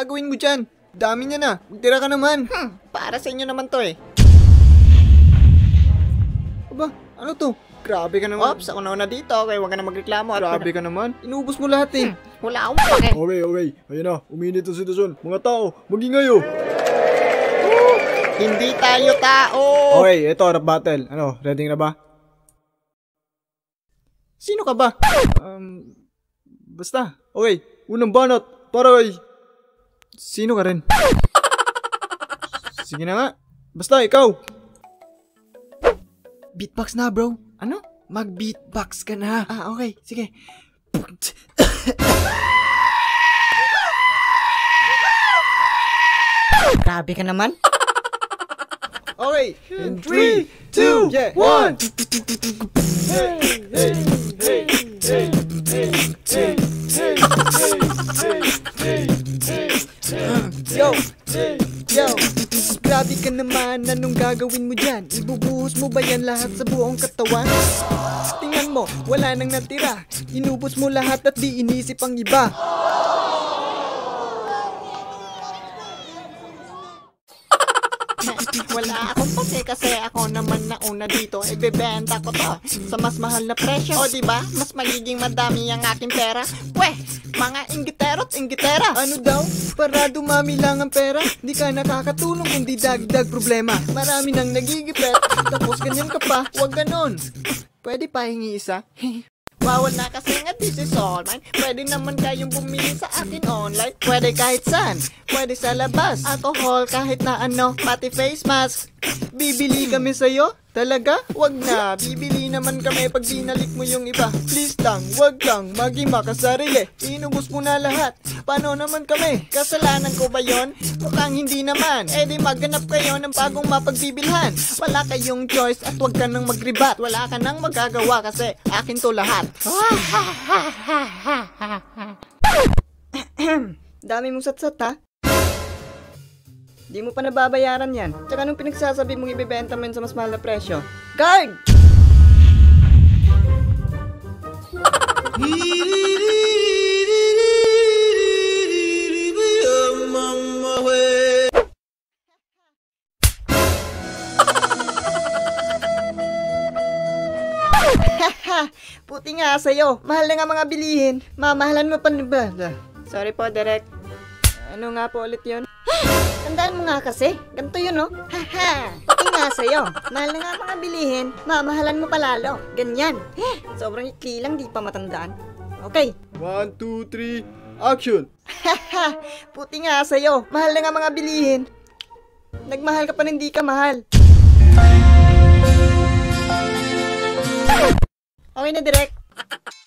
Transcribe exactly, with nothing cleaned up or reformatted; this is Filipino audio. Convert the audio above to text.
gagawin mo dyan? Dami niya na. Magtira ka naman. Hmm, para sa inyo naman to eh. Aba, ano to? Grabe ka naman. Ops, ako na una dito. Okay, huwag ka na magreklamo. Grabe ka naman. Inubos mo lahat eh. Hmm, wala akong pake. Okay, okay. Ayun na, uminit ang sitwasyon. Mga tao, mag-ingayo. Hindi tayo tao. Okay, ito, rap battle. Ano, ready na ba? Sino ka ba? Um, basta. Okay, unang banat. Para kay... Sino ka rin? Sige na nga. Basta, ikaw. Beatbox na, bro. Ano? Mag-beatbox ka na. Ah, okay. Sige. Grabe ka naman. Okay, In three, two, yeah, one. Hey, hey, hey, hey, hey, hey, hey, hey, hey, hey, Yo, yo. Grabe ka naman, anong gagawin mo dyan? Ibubuhos mo ba yan lahat sa buong katawan? Tingnan mo, wala nang natira. Inubos mo lahat at di inisip ang iba. Wala akong pake kasi ako naman na una dito. Ibebenta ko to sa mas mahal na presyo. O diba, mas magiging madami ang aking pera. Weh, mga inggitero't inggitera. Ano daw? Para dumami lang ang pera? Di ka nakakatulong kundi dagdag problema. Marami nang nagigipet, tapos ganyan ka pa. Huwag ganon. Pwede pa hingi isa? Bawal na kasi nga this is all mine. Pwede naman kayong bumili sa akin online. Pwede kahit saan. Pwede sa labas. Alcohol kahit na ano, pati face mask. Bibili kami sa'yo? Talaga? Wag na. Bibili naman kami pag binalik mo yung iba. Please lang, wag lang. Maging makasarili. Inubos mo na lahat. Paano naman kami? Kasalanan ko ba yon? Mukhang hindi naman. Eh di maghanap kayo ng bagong mapagbibilhan. Wala kayong choice at wag ka nang magribat. Wala ka nang magagawa kasi akin to lahat. Dami mong satsat ha? Di mo pa nababayaran yan. Tsaka nung pinagsasabi mong ibibenta mo yun sa mas mahal na presyo. Guard! Puti nga sa'yo. Mahal na nga mga bilihin. Mamahalan mo pa ba? Sorry po, Derek. Ano nga po ulit yun? Tandaan mo nga kasi, ganito yun no? Haha, pati nga sa'yo, mahal na nga mga bilihin, mamahalan mo palalo, ganyan. Eh, sobrang ikli lang, di pa matandaan. Okay. One, two, three, action! Haha, puti nga sa'yo, mahal na nga mga bilihin. Nagmahal ka pa hindi ka mahal. Okay na, Direk.